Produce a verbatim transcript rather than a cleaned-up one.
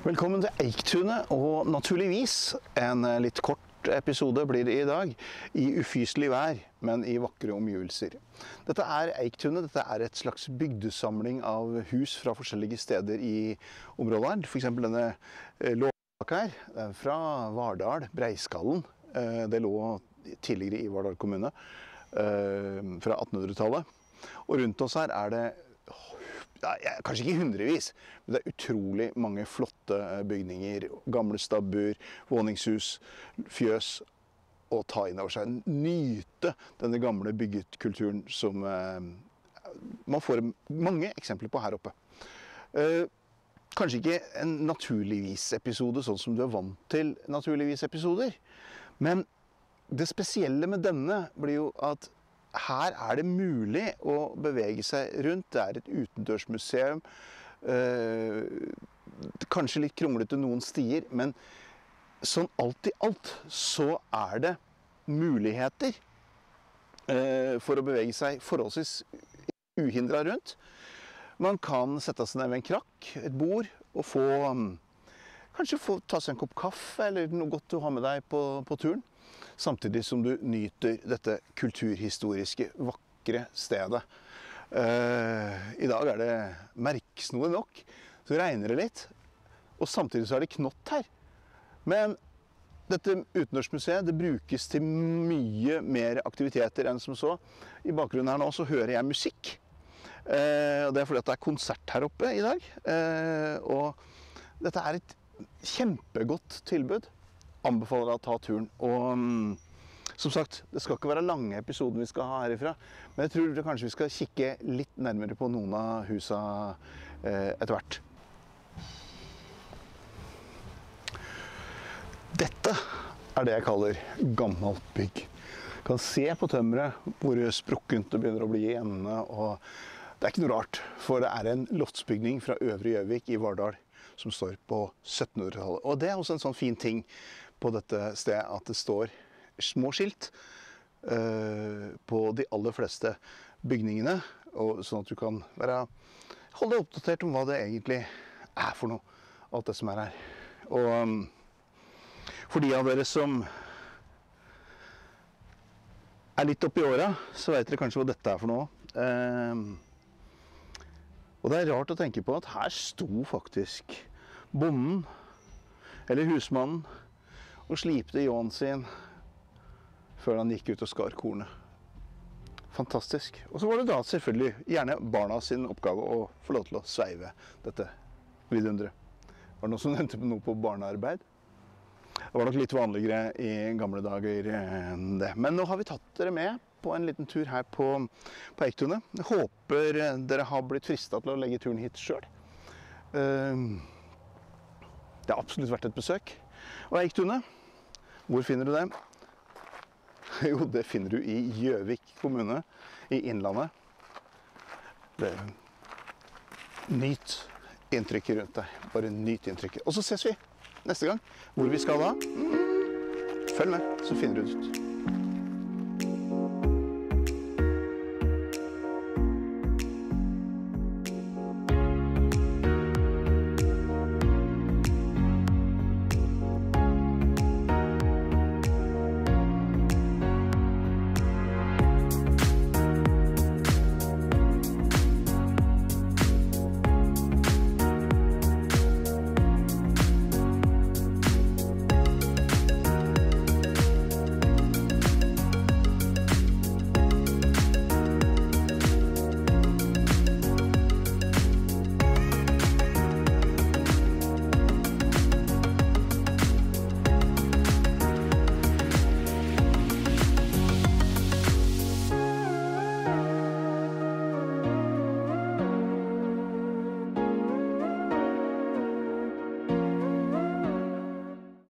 Velkommen til Eiktunet, og naturligvis en litt kort episode blir det i dag, i ufyselig vær, men i vakre omgivelser. Dette er Eiktunet, dette er et slags bygdesamling av hus fra forskjellige steder i området. For eksempel denne låvaka her, den er fra Vardal, Breiskallen. Det lå tidligere i Vardal kommune, fra attenhundretallet. Og rundt oss her er det Ja, kanskje ikke hundrevis, men det er utrolig mange flotte bygninger, gamle stabbur, våningshus, fjøs, og ta inn over seg, nyte denne gamle byggetkulturen som eh, man får mange eksempler på her oppe. Eh, kanskje ikke en naturligvis-episode, sånn som du er vant til naturligvis-episoder, men det spesielle med denne blir jo at her er det mulig å bevege seg rundt. Det er et utendørsmuseum. Eh, kanskje litt kronglete noen stier, men sånn alt i alt så er det muligheter eh, for å bevege seg forholdsvis uhindret rundt. Man kan sette seg ned ved en krakk, et bord, og få, kanskje få ta seg en kopp kaffe eller noe godt du har med deg på, på turen. Samtidig som du nyter dette kulturhistoriske, vakre stedet. Uh, I dag er det merksnodig nok, så regner det litt, og samtidig så er det knott her. Men dette utendørsmuseet, det brukes til mye mer aktiviteter enn som så. I bakgrunnen her nå så hører jeg musikk, uh, og det er fordi at det er konsert her oppe i dag. Uh, og dette er et kjempegodt tilbud. Anbefaler deg å ta turen, og um, som sagt, det skal ikke være lange episoder vi skal ha herifra, men jeg tror kanskje vi skal kikke litt nærmere på noen av husa eh, etter hvert. Dette er det jeg kaller gammelt bygg. Du kan se på tømmeret hvor sprukkent det begynner å bli i endene, og det er ikke noe rart, for det er en loftsbygning fra Øvre Gjøvik i Vardal som står på syttenhundretallet. Og det er også en sånn fin ting på dette stedet, at det står små skilt uh, på de aller fleste bygningene, og sånn at du kan være, holde deg oppdatert om hva det egentlig er for noe, alt det som er her. Og um, for de av dere som er litt oppi åra, så vet dere kanskje hva dette er for noe. Uh, og det er rart å tenke på at her sto faktisk bonden, eller husmannen, og slipte ljåen sin før han gikk ut og skar kornet. Fantastisk. Og så var det da selvfølgelig gjerne barna sin oppgave å få lov til å sveive dette vidunderet. Var det noen som nevnte noe på barnearbeid? Det var nok litt vanligere i gamle dager enn det. Men nå har vi tatt dere med på en liten tur her på, på Eiktunet. Jeg håper dere har blitt fristet til å legge turen hit selv. Det har absolutt vært et besøk. Og Eiktunet, hvor finner du det? Jo, det finner du i Gjøvik kommune, i Innlandet. Det, nyt inntrykket rundt deg. Bare nyt inntrykket. Og så ses vi neste gang. Hvor vi skal da? Følg med, så finner du det ut.